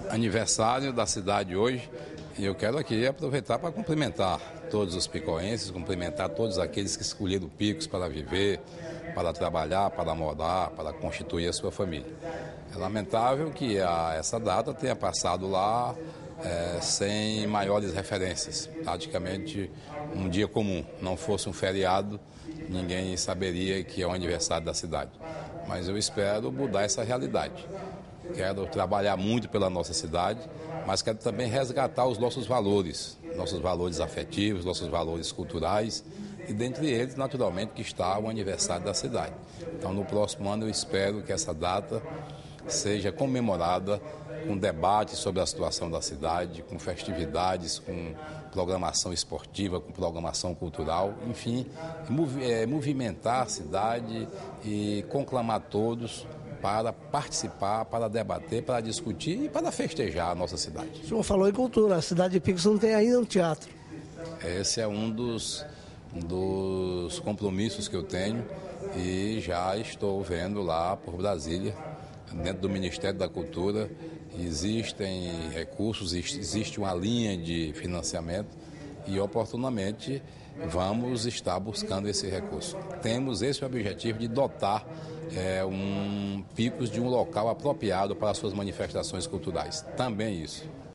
aniversário da cidade hoje e eu quero aqui aproveitar para cumprimentar todos os picoenses, cumprimentar todos aqueles que escolheram Picos para viver, para trabalhar, para morar, para constituir a sua família. É lamentável que essa data tenha passado lá sem maiores referências, praticamente um dia comum, não fosse um feriado, ninguém saberia que é o aniversário da cidade. Mas eu espero mudar essa realidade. Quero trabalhar muito pela nossa cidade, mas quero também resgatar os nossos valores afetivos, nossos valores culturais, e dentre eles, naturalmente, que está o aniversário da cidade. Então, no próximo ano, eu espero que essa data seja comemorada com debate sobre a situação da cidade, com festividades, com programação esportiva, com programação cultural, enfim, movimentar a cidade e conclamar todos para participar, para debater, para discutir e para festejar a nossa cidade. O senhor falou em cultura, a cidade de Picos não tem ainda um teatro. Esse é um dos compromissos que eu tenho e já estou vendo lá por Brasília, dentro do Ministério da Cultura, existem recursos, existe uma linha de financiamento e oportunamente vamos estar buscando esse recurso. Temos esse objetivo de dotar Picos de um local apropriado para as suas manifestações culturais. Também isso.